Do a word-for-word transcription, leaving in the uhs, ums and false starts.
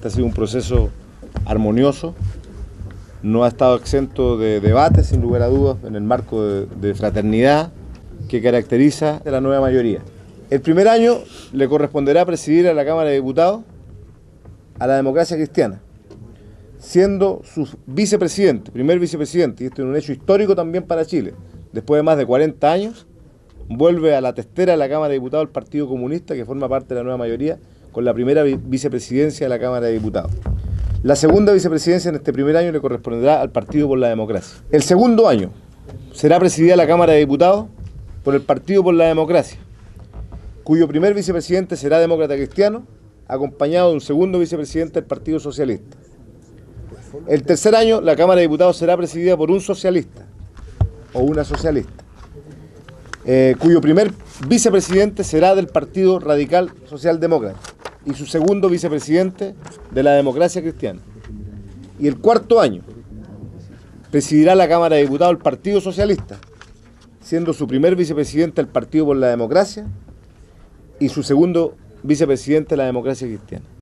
Este ha sido un proceso armonioso, no ha estado exento de debates, sin lugar a dudas, en el marco de, de fraternidad que caracteriza a la nueva mayoría. El primer año le corresponderá presidir a la Cámara de Diputados a la Democracia Cristiana, siendo su vicepresidente, primer vicepresidente, y esto es un hecho histórico también para Chile. Después de más de cuarenta años, vuelve a la testera de la Cámara de Diputados el Partido Comunista, que forma parte de la nueva mayoría, con la primera vicepresidencia de la Cámara de Diputados. La segunda vicepresidencia en este primer año le corresponderá al Partido por la Democracia. El segundo año será presidida la Cámara de Diputados por el Partido por la Democracia, cuyo primer vicepresidente será demócrata cristiano, acompañado de un segundo vicepresidente del Partido Socialista. El tercer año, la Cámara de Diputados será presidida por un socialista o una socialista, eh, cuyo primer vicepresidente será del Partido Radical Socialdemócrata y su segundo vicepresidente de la Democracia Cristiana. Y el cuarto año presidirá la Cámara de Diputados el Partido Socialista, siendo su primer vicepresidente el Partido por la Democracia y su segundo vicepresidente de la Democracia Cristiana.